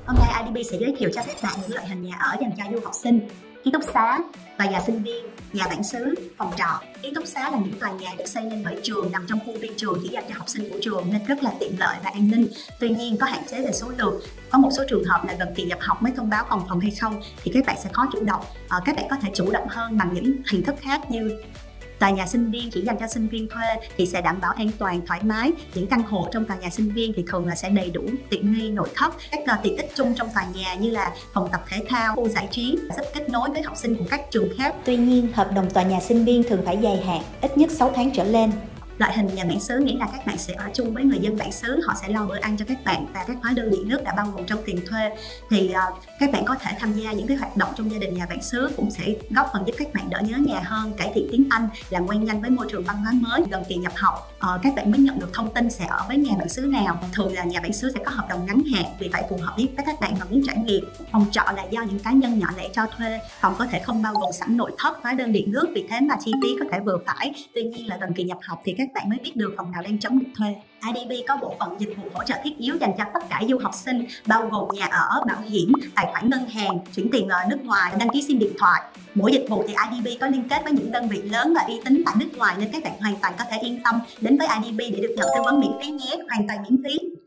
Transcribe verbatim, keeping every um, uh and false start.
Hôm nay i đê bê sẽ giới thiệu cho các bạn những loại hình nhà ở dành cho du học sinh, ký túc xá, tòa nhà sinh viên, nhà bản xứ, phòng trọ. Ký túc xá là những tòa nhà được xây nên bởi trường nằm trong khuôn viên trường chỉ dành cho học sinh của trường nên rất là tiện lợi và an ninh. Tuy nhiên có hạn chế về số lượng. Có một số trường hợp là gần kỳ nhập học mới thông báo còn phòng hay không thì các bạn sẽ khó chủ động. À, các bạn có thể chủ động hơn bằng những hình thức khác như tòa nhà sinh viên chỉ dành cho sinh viên thuê thì sẽ đảm bảo an toàn, thoải mái. Những căn hộ trong tòa nhà sinh viên thì thường là sẽ đầy đủ tiện nghi nội thất. Các uh, tiện ích chung trong tòa nhà như là phòng tập thể thao, khu giải trí giúp kết nối với học sinh của các trường khác. Tuy nhiên, hợp đồng tòa nhà sinh viên thường phải dài hạn, ít nhất sáu tháng trở lên. Loại hình nhà bản xứ nghĩa là các bạn sẽ ở chung với người dân bản xứ, họ sẽ lo bữa ăn cho các bạn và các hóa đơn điện nước đã bao gồm trong tiền thuê. Thì uh, các bạn có thể tham gia những cái hoạt động trong gia đình nhà bản xứ cũng sẽ góp phần giúp các bạn đỡ nhớ nhà hơn, cải thiện tiếng Anh, làm quen nhanh với môi trường văn hóa mới. Gần kỳ nhập học, uh, các bạn mới nhận được thông tin sẽ ở với nhà bản xứ nào. Thường là nhà bản xứ sẽ có hợp đồng ngắn hạn, vì vậy phù hợp với các bạn mà muốn trải nghiệm. Phòng trọ là do những cá nhân nhỏ lẻ cho thuê, phòng có thể không bao gồm sẵn nội thất, hóa đơn điện nước, vì thế mà chi phí có thể vừa phải. Tuy nhiên là gần kỳ nhập học thì các bạn mới biết được phòng nào đang trống được thuê. i đê bê có bộ phận dịch vụ hỗ trợ thiết yếu dành cho tất cả du học sinh, bao gồm nhà ở, bảo hiểm, tài khoản ngân hàng, chuyển tiền ở nước ngoài, đăng ký sim điện thoại. Mỗi dịch vụ thì i đê bê có liên kết với những đơn vị lớn và uy tín tại nước ngoài nên các bạn hoàn toàn có thể yên tâm đến với i đê bê để được nhận tư vấn miễn phí nhé, hoàn toàn miễn phí.